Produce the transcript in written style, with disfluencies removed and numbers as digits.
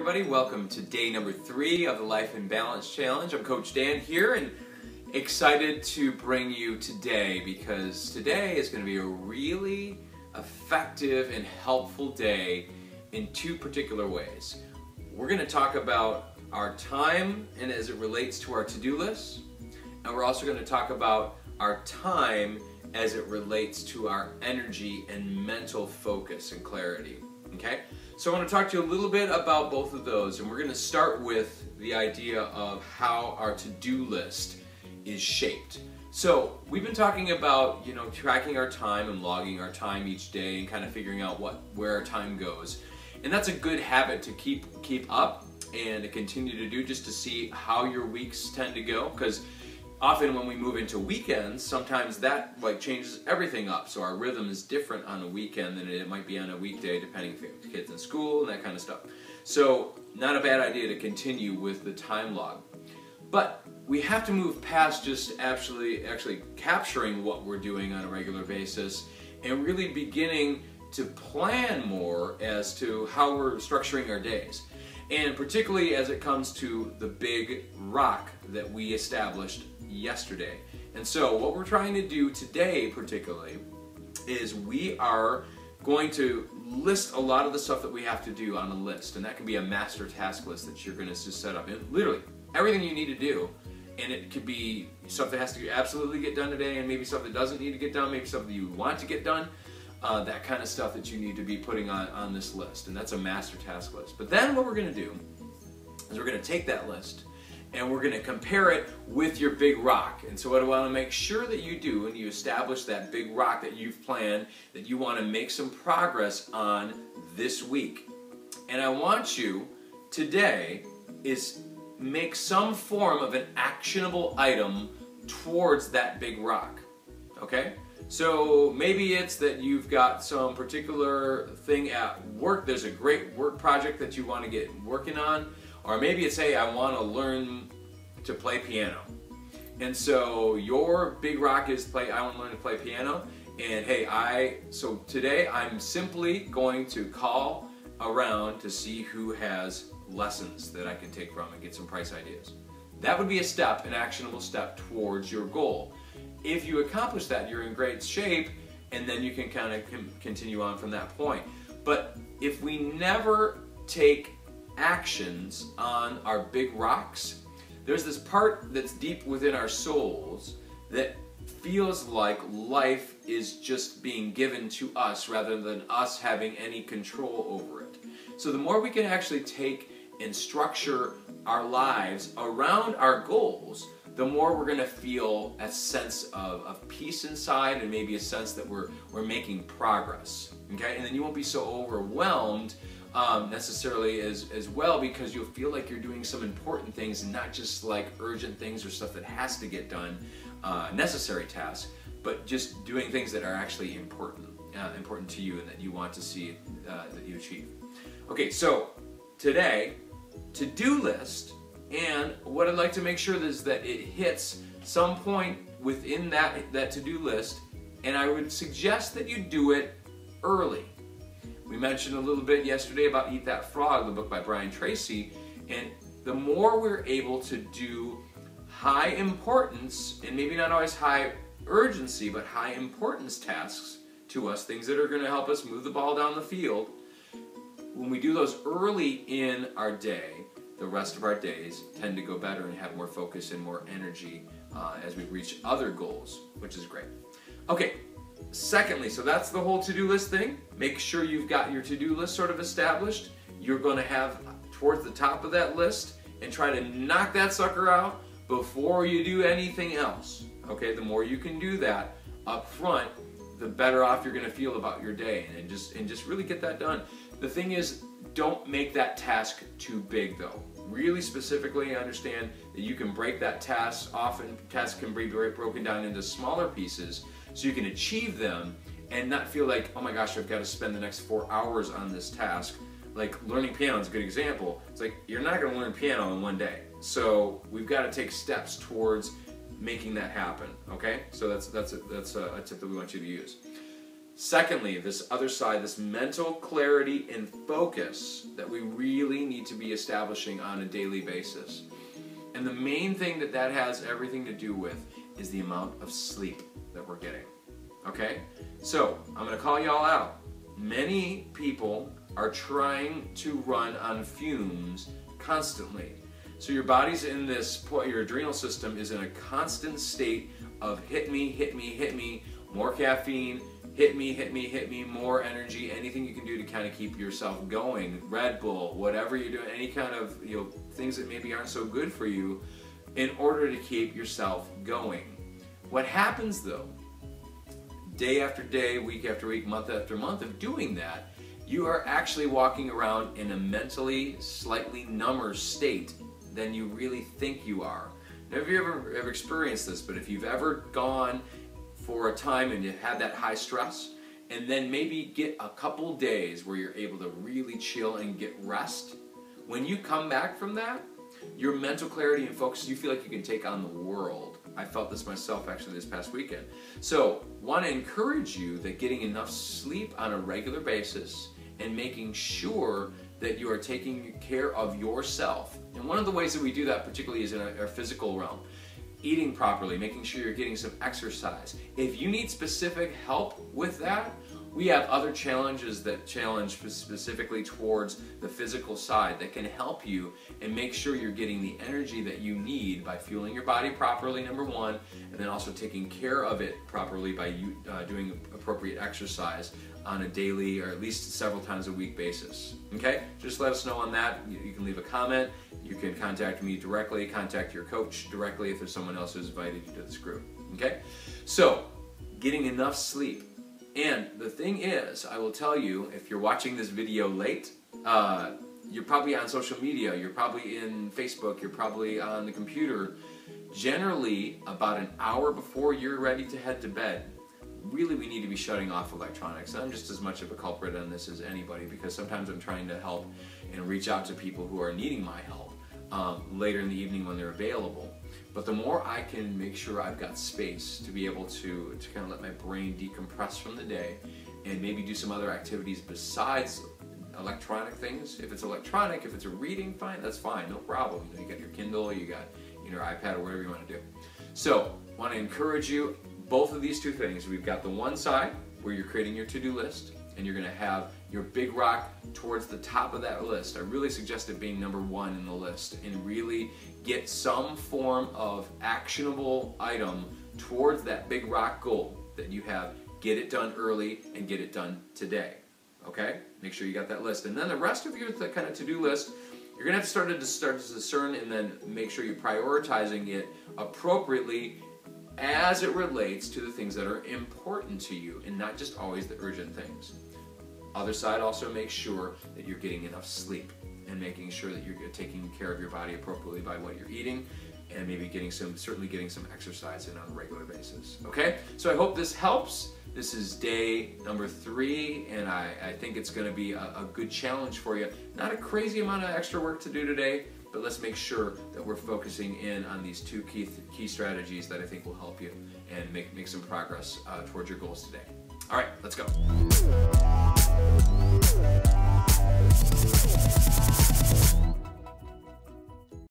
everybody, welcome to day number 3 of the Life in Balance Challenge. I'm Coach Dan here and excited to bring you today because today is going to be a really effective and helpful day in 2 particular ways. We're going to talk about our time and as it relates to our to-do list, and we're also going to talk about our time as it relates to our energy and mental focus and clarity. Okay? So I want to talk to you a little bit about both of those, and we're going to start with the idea of how our to-do list is shaped. So we've been talking about, tracking our time and logging our time each day and kind of figuring out where our time goes. And that's a good habit to keep up and to continue to do, just to see how your weeks tend to go, because often when we move into weekends, sometimes that changes everything up. So our rhythm is different on a weekend than it might be on a weekday, depending if you have kids in school and that kind of stuff. So not a bad idea to continue with the time log. But we have to move past just actually capturing what we're doing on a regular basis and really beginning to plan more as to how we're structuring our days. And particularly as it comes to the big rock that we established yesterday. And so what we're trying to do today particularly is we are going to list a lot of the stuff that we have to do on a list, and that can be a master task list that you're going to just set up. And literally everything you need to do, and it could be stuff that has to absolutely get done today, and maybe stuff that doesn't need to get done, maybe stuff that you want to get done, that kind of stuff that you need to be putting on this list, and that's a master task list. But then what we're going to do is we're going to take that list and we're going to compare it with your big rock. And so what I want to make sure that you do, and you establish that big rock that you've planned, that you want to make some progress on this week. And I want you today is make some form of an actionable item towards that big rock. Okay? So maybe it's that you've got some particular thing at work, there's a great work project that you want to get working on, or maybe it's, hey, I want to learn to play piano. And so your big rock is I want to learn to play piano, and hey, so today I'm simply going to call around to see who has lessons that I can take from and get some price ideas. That would be a step, an actionable step towards your goal. If you accomplish that, you're in great shape, and then you can kind of continue on from that point. But if we never take actions on our big rocks, there's this part that's deep within our souls that feels like life is just being given to us rather than us having any control over it. So the more we can actually take and structure our lives around our goals, the more we're going to feel a sense of peace inside, and maybe a sense that we're making progress. Okay? And then you won't be so overwhelmed necessarily as well, because you'll feel like you're doing some important things and not just like urgent things or stuff that has to get done, necessary tasks, but just doing things that are actually important to you and that you want to see that you achieve. Okay, so today, to-do list. And what I'd like to make sure is that it hits some point within that to-do list, and I would suggest that you do it early. We mentioned a little bit yesterday about Eat That Frog, the book by Brian Tracy, and the more we're able to do high importance, and maybe not always high urgency, but high importance tasks to us, things that are going to help us move the ball down the field, when we do those early in our day, the rest of our days tend to go better and have more focus and more energy as we reach other goals, which is great. Okay, secondly, so that's the whole to-do list thing. Make sure you've got your to-do list sort of established. You're going to have towards the top of that list and try to knock that sucker out before you do anything else. Okay, the more you can do that up front, the better off you're going to feel about your day, and just really get that done. The thing is, don't make that task too big though. Really specifically understand that you can break that task. Often tasks can be broken down into smaller pieces so you can achieve them and not feel like, oh my gosh, I've got to spend the next 4 hours on this task. Like learning piano is a good example. It's like you're not going to learn piano in one day. So we've got to take steps towards making that happen. Okay, so that's a tip that we want you to use. Secondly, this other side, this mental clarity and focus that we really need to be establishing on a daily basis. And the main thing that that has everything to do with is the amount of sleep that we're getting. Okay? So, I'm going to call y'all out. Many people are trying to run on fumes constantly. So your body's in this, your adrenal system is in a constant state of hit me, hit me, hit me, more caffeine, hit me, hit me, hit me, more energy, anything you can do to kind of keep yourself going, Red Bull, whatever you're doing, any kind of things that maybe aren't so good for you in order to keep yourself going. What happens though, day after day, week after week, month after month of doing that, you are actually walking around in a mentally slightly number state than you really think you are. Now, have you ever experienced this? But if you've ever gone for a time and you had that high stress, and then maybe get a couple days where you're able to really chill and get rest, when you come back from that, your mental clarity and focus, you feel like you can take on the world. I felt this myself actually this past weekend. So, want to encourage you that getting enough sleep on a regular basis and making sure that you are taking care of yourself. And one of the ways that we do that particularly is in our physical realm. Eating properly, making sure you're getting some exercise. If you need specific help with that, we have other challenges that challenge specifically towards the physical side that can help you and make sure you're getting the energy that you need by fueling your body properly, number one, and then also taking care of it properly by you doing appropriate exercise on a daily or at least several times a week basis. Okay? Just let us know on that. You can leave a comment. You can contact me directly, contact your coach directly if there's someone else who's invited you to this group. Okay? So, getting enough sleep. And the thing is, I will tell you, if you're watching this video late, you're probably on social media, you're probably in Facebook, you're probably on the computer. Generally, about an hour before you're ready to head to bed, really we need to be shutting off electronics. And I'm just as much of a culprit on this as anybody, because sometimes I'm trying to help and reach out to people who are needing my help later in the evening when they're available. But the more I can make sure I've got space to be able to kind of let my brain decompress from the day and maybe do some other activities besides electronic things. If it's electronic, if it's a reading, fine, that's fine, no problem. You got your Kindle, you got your iPad, or whatever you want to do. So, I want to encourage you, both of these two things. We've got the one side where you're creating your to-do list and you're going to have your big rock towards the top of that list. I really suggest it being number one in the list and really get some form of actionable item towards that big rock goal that you have. Get it done early and get it done today. Okay? Make sure you got that list. And then the rest of your kind of to-do list, you're going to have to start to discern and then make sure you're prioritizing it appropriately as it relates to the things that are important to you and not just always the urgent things. Other side, also make sure that you're getting enough sleep and making sure that you're taking care of your body appropriately by what you're eating and maybe certainly getting some exercise in on a regular basis. Okay? So I hope this helps. This is day number 3, and I think it's going to be a good challenge for you. Not a crazy amount of extra work to do today, but let's make sure that we're focusing in on these 2 key strategies that I think will help you and make some progress towards your goals today. All right, let's go.